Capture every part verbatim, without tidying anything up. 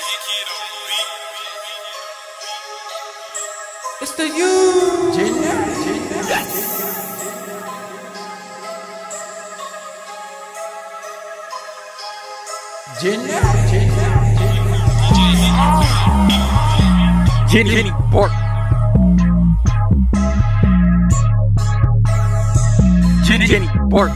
It's the you, Jenny Bark. Jenny Jenny Bark.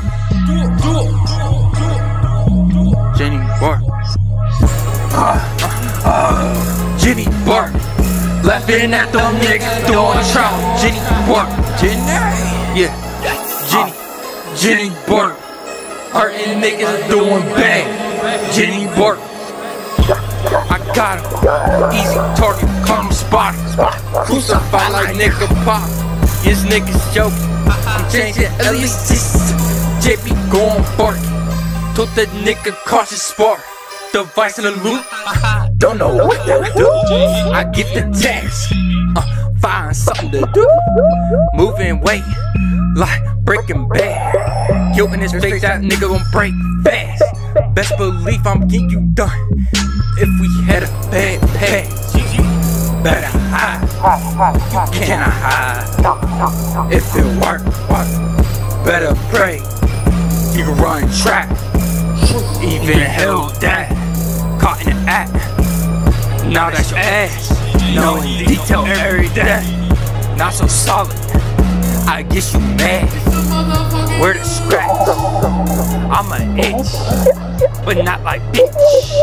Jenny Bark. Uh, uh, Jenny Bark. Laughing at them niggas doing trouble. Jenny Bark. Jenny. Yeah. Jenny. Jenny Bark. Hurting niggas doing bad. Jenny Bark. I got him. Easy target, call him spot. Crucify like nigga pop. This niggas joking. I'm changing at least this. J B going bark. Told the nigga cautious spark. Device in the loop. Don't know what to do. I get the text. Uh, find something to do. Moving weight like Breaking Bad. Yo, in his face, that nigga gon' break fast. Best believe I'm getting you done. If we had a bad pass, better hide. You cannot hide. If it work, better pray. You can run track. Even held that. Caught in the act. Now that's your ass. Knowing detail every day. Not so solid. I guess you mad. Where the scratch? I'm an itch, but not like bitch.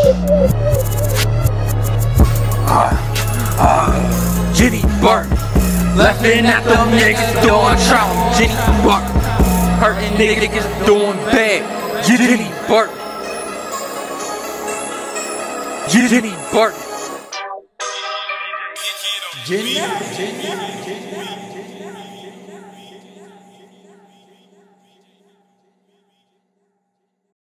Uh, uh, Jenny Bark. Laughing at them niggas doing trouble. Jenny Bark. Hurting niggas doing bad. Jenny Bark. Jenny Bark. Jenny, Jenny, Jenny.